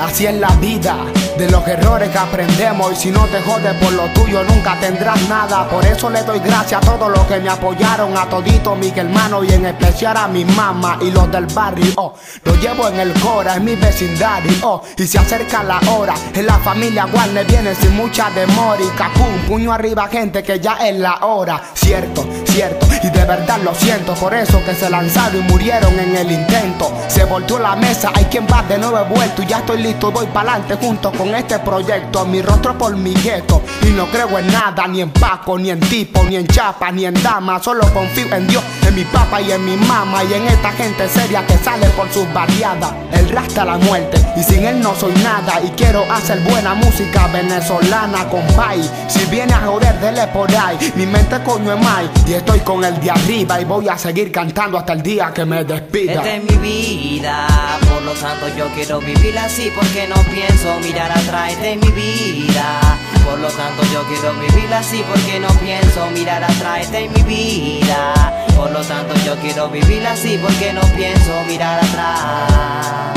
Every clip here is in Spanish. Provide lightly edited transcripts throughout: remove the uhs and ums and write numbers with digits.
así es la vida, de los errores que aprendemos. Y si no te jodes por lo tuyo nunca tendrás nada. Por eso le doy gracias a todos los que me apoyaron, a toditos mis hermanos y en especial a mi mamá y los del barrio. Lo llevo en el cora, en mi vecindario. Y se acerca la hora, en la familia Warner viene sin mucha demora. Y capum, puño arriba gente que ya es la hora. Cierto, cierto, y de verdad lo siento. Por eso que se lanzaron y murieron en el intento. Se volteó la mesa, hay quien va de nuevo vuelto. Y ya estoy listo, voy pa'lante junto con este proyecto. Mi rostro por mi gueto. Y no creo en nada, ni en Paco, ni en tipo, ni en chapa, ni en dama. Solo confío en Dios, en mi papá y en mi mamá. Y en esta gente seria que sale por sus barriadas. El rasta la muerte, y sin él no soy nada. Y quiero hacer buena música venezolana, compay. Si viene a joder, dele por ahí. Mi mente coño es mai, y estoy con el de arriba. Y voy a seguir cantando hasta el día que me despida. Esta es mi vida, por lo tanto yo quiero vivir así, porque no pienso mirar atrás. Esta es mi vida, por lo tanto yo quiero vivir así, porque no pienso mirar atrás. Esta es mi vida, por lo tanto yo quiero vivir así, porque no pienso mirar atrás.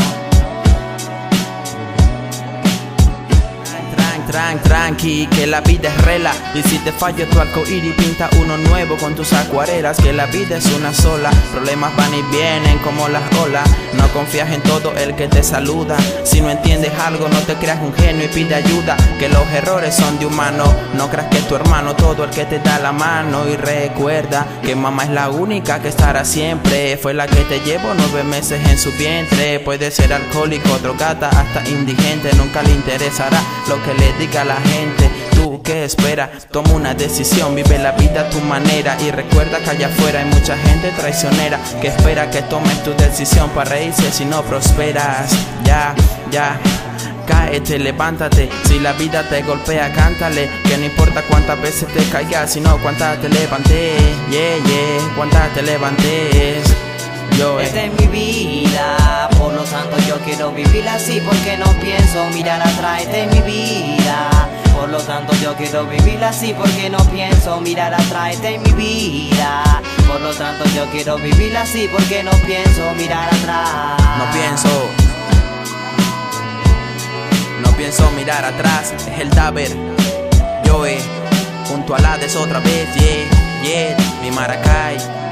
Tranqui, que la vida es rela. Y si te falla tu arcoíris, pinta uno nuevo con tus acuarelas. Que la vida es una sola, problemas van y vienen como las olas. No confías en todo el que te saluda. Si no entiendes algo, no te creas un genio y pide ayuda. Que los errores son de humano. No creas que es tu hermano todo el que te da la mano. Y recuerda que mamá es la única que estará siempre. Fue la que te llevó 9 meses en su vientre. Puede ser alcohólico, drogata, hasta indigente. Nunca le interesará lo que le diga a la gente. ¿Tú qué esperas? Toma una decisión, vive la vida a tu manera. Y recuerda que allá afuera hay mucha gente traicionera que espera que tomes tu decisión para reírse si no prosperas. Ya, cáete, levántate. Si la vida te golpea, cántale. Que no importa cuántas veces te caigas, sino cuántas te levantes. Cuántas te levantes. Esta es mi vida, por lo tanto yo quiero vivir así, porque no pienso mirar atrás. Esta es mi vida, por lo tanto yo quiero vivir así, porque no pienso mirar atrás. Esta es mi vida, por lo tanto yo quiero vivir así, porque no pienso mirar atrás. No pienso mirar atrás. Es el Daber, Joe, junto a la otra vez, mi Maracay.